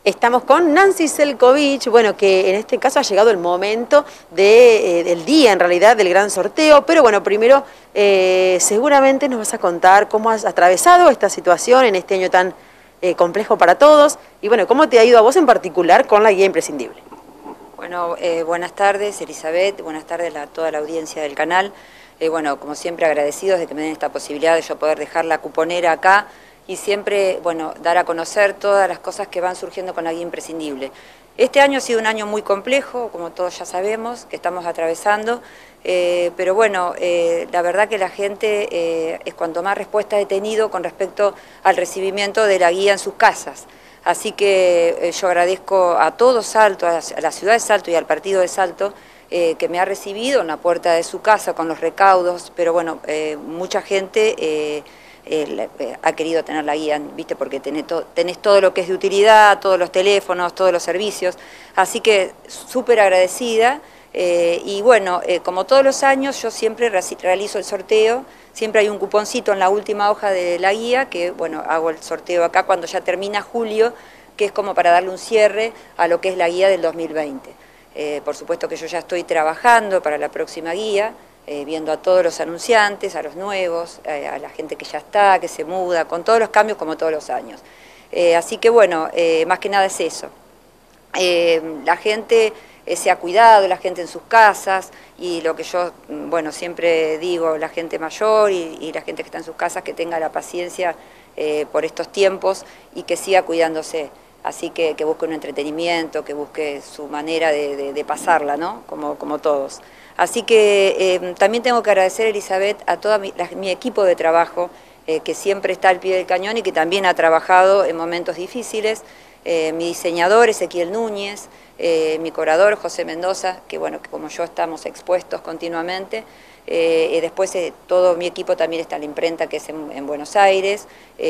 Estamos con Nancy Selkovich, bueno, que en este caso ha llegado el momento del día, en realidad, del gran sorteo, pero bueno, primero seguramente nos vas a contar cómo has atravesado esta situación en este año tan complejo para todos, y bueno, cómo te ha ido a vos en particular con la guía imprescindible. Bueno, buenas tardes, Elizabeth, buenas tardes a toda la audiencia del canal. Bueno, como siempre agradecidos de que me den esta posibilidad de yo poder dejar la cuponera acá y siempre, bueno, dar a conocer todas las cosas que van surgiendo con la guía imprescindible. Este año ha sido un año muy complejo, como todos ya sabemos, que estamos atravesando, pero bueno, la verdad que la gente es cuanto más respuesta he tenido con respecto al recibimiento de la guía en sus casas. Así que yo agradezco a todo Salto, a la ciudad de Salto y al partido de Salto, que me ha recibido en la puerta de su casa con los recaudos, pero bueno, mucha gente ha querido tener la guía, ¿viste? Porque tenés todo lo que es de utilidad, todos los teléfonos, todos los servicios, así que súper agradecida. Y bueno, como todos los años, yo siempre realizo el sorteo, siempre hay un cuponcito en la última hoja de la guía, que bueno, hago el sorteo acá cuando ya termina julio, que es como para darle un cierre a lo que es la guía del 2020. Por supuesto que yo ya estoy trabajando para la próxima guía, viendo a todos los anunciantes, a los nuevos, a la gente que ya está, que se muda, con todos los cambios como todos los años. Así que bueno, más que nada es eso. La gente se ha cuidado, la gente en sus casas, y lo que yo, bueno, siempre digo, la gente mayor y la gente que está en sus casas, que tenga la paciencia por estos tiempos y que siga cuidándose. Así que busque un entretenimiento, que busque su manera de pasarla, ¿no? Como todos. Así que también tengo que agradecer, Elizabeth, a todo mi equipo de trabajo, que siempre está al pie del cañón y que también ha trabajado en momentos difíciles. Mi diseñador, Ezequiel Núñez, mi curador, José Mendoza, que bueno, que como yo estamos expuestos continuamente. Después todo mi equipo también está en la imprenta, que es en Buenos Aires,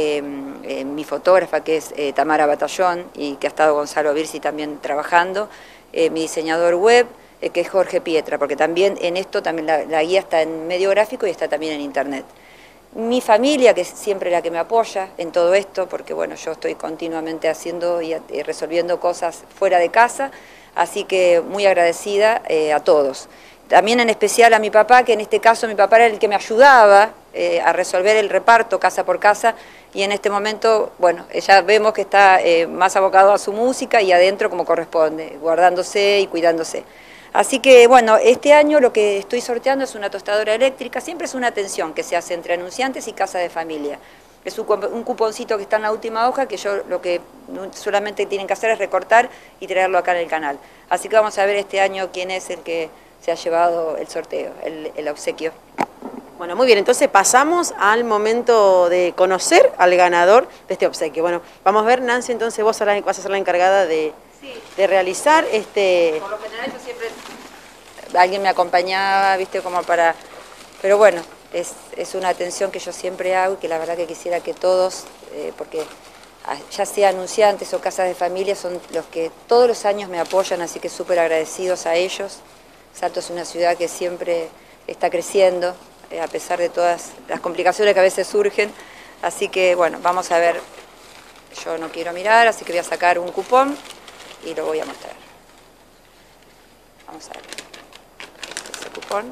mi fotógrafa, que es Tamara Batallón, y que ha estado Gonzalo Virsi también trabajando, mi diseñador web, que es Jorge Pietra, porque también en esto también la guía está en medio gráfico y está también en internet. Mi familia, que es siempre la que me apoya en todo esto, porque bueno, yo estoy continuamente haciendo y resolviendo cosas fuera de casa, así que muy agradecida a todos. También en especial a mi papá, que en este caso mi papá era el que me ayudaba a resolver el reparto casa por casa, y en este momento, bueno, ya vemos que está más abocado a su música y adentro como corresponde, guardándose y cuidándose. Así que, bueno, este año lo que estoy sorteando es una tostadora eléctrica, siempre es una atención que se hace entre anunciantes y casa de familia. Es un cuponcito que está en la última hoja, que yo lo que solamente tienen que hacer es recortar y traerlo acá en el canal. Así que vamos a ver este año quién es el que se ha llevado el sorteo, el obsequio. Bueno, muy bien, entonces pasamos al momento de conocer al ganador de este obsequio. Bueno, vamos a ver, Nancy, entonces vos vas a ser la encargada de realizar este... Por lo general yo siempre, alguien me acompañaba, viste, como para... Pero bueno, es una atención que yo siempre hago y que la verdad que quisiera que todos, porque ya sea anunciantes o casas de familia, son los que todos los años me apoyan, así que súper agradecidos a ellos. Salto es una ciudad que siempre está creciendo, a pesar de todas las complicaciones que a veces surgen. Así que bueno, vamos a ver, yo no quiero mirar, así que voy a sacar un cupón y lo voy a mostrar. Vamos a ver ese cupón.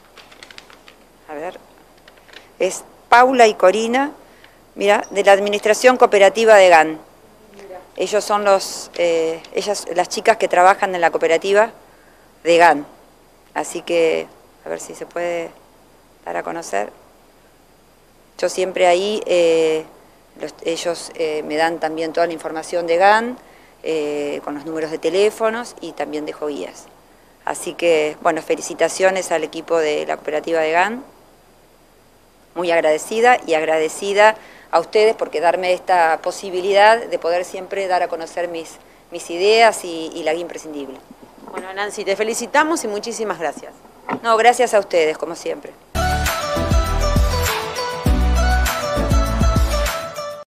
A ver, es Paula y Corina, mira, de la Administración Cooperativa de GAN. Ellos son las chicas que trabajan en la cooperativa de GAN. Así que, a ver si se puede dar a conocer. Yo siempre ahí, ellos me dan también toda la información de GAN, con los números de teléfonos, y también dejo guías. Así que, bueno, felicitaciones al equipo de la cooperativa de GAN. Muy agradecida, y agradecida a ustedes por darme esta posibilidad de poder siempre dar a conocer mis ideas y la guía imprescindible. Bueno, Nancy, te felicitamos y muchísimas gracias. No, gracias a ustedes, como siempre.